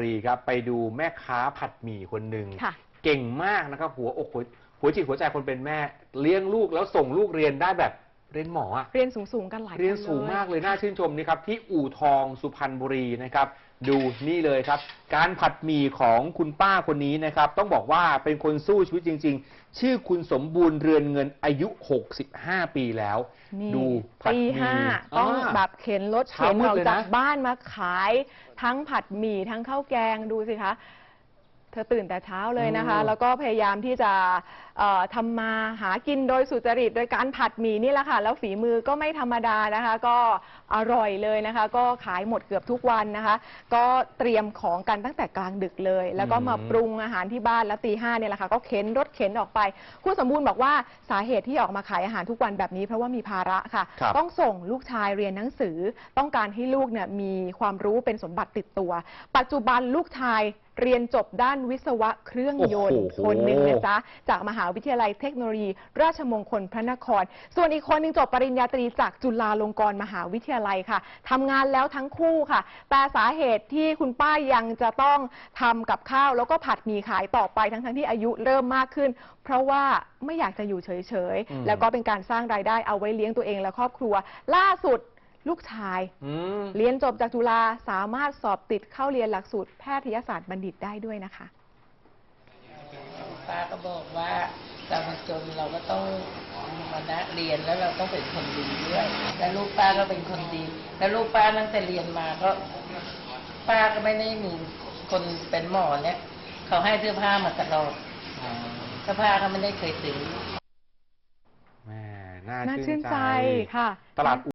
รีครับไปดูแม่ค้าผัดหมี่คนหนึ่งค่ะเก่งมากนะครับหัวจิตหัวใจคนเป็นแม่เลี้ยงลูกแล้วส่งลูกเรียนได้แบบเรียนหมอเรียนสูงกันหลายคนเลยเรียนสูงมากเลยน่าชื่นชมนี่ครับที่อู่ทองสุพรรณบุรีนะครับดูนี่เลยครับการผัดหมี่ของคุณป้าคนนี้นะครับต้องบอกว่าเป็นคนสู้ชีวิตจริงๆชื่อคุณสมบูรณ์เรือนเงินอายุ65ปีแล้วดูผัดหมี่ต้องแบบเข็นรถเข็นออกจากบ้านมาขายทั้งผัดหมี่ทั้งข้าวแกงดูสิคะเธอตื่นแต่เช้าเลยนะคะแล้วก็พยายามที่จะทำมาหากินโดยสุจริตโดยการผัดหมี่นี่แหละค่ะแล้วฝีมือก็ไม่ธรรมดานะคะก็อร่อยเลยนะคะก็ขายหมดเกือบทุกวันนะคะก็เตรียมของกันตั้งแต่กลางดึกเลยแล้วก็มาปรุงอาหารที่บ้านแล้วตี 5เนี่ยแหละค่ะก็เข็นรถเข็นออกไปคุณสมบูรณ์บอกว่าสาเหตุที่ออกมาขายอาหารทุกวันแบบนี้เพราะว่ามีภาระค่ะต้องส่งลูกชายเรียนหนังสือต้องการให้ลูกเนี่ยมีความรู้เป็นสมบัติติดตัวปัจจุบันลูกชายเรียนจบด้านวิศวะเครื่องยนต์คนหนึ่งนะจ๊ะจากมหาวิทยาลัยเทคโนโลยีราชมงคลพระนครส่วนอีกคนหนึ่งจบปริญญาตรีจากจุฬาลงกรณ์มหาวิทยาลัยค่ะทำงานแล้วทั้งคู่ค่ะแต่สาเหตุที่คุณป้ายังจะต้องทำกับข้าวแล้วก็ผัดหมี่ขายต่อไปทั้งที่อายุเริ่มมากขึ้นเพราะว่าไม่อยากจะอยู่เฉยๆแล้วก็เป็นการสร้างรายได้เอาไว้เลี้ยงตัวเองและครอบครัวล่าสุดลูกชายเรียนจบจากจุฬาสามารถสอบติดเข้าเรียนหลักสูตรแพทยศาสตร์บัณฑิตได้ด้วยนะคะป้าก็บอกว่าเรามาจนเราก็ต้องมาเรียนแล้วเราต้องเป็นคนดีด้วยแล้วลูกป้าก็เป็นคนดีแล้วลูกป้าตั้งแต่เรียนมาก็ป้าก็ไม่ได้มีคนเป็นหมอเนี่ยเขาให้เสื้อผ้ามาตลอดเสื้อผ้าก็ไม่ได้เคยซื้อแม่น่าชื่นใจค่ะตลาด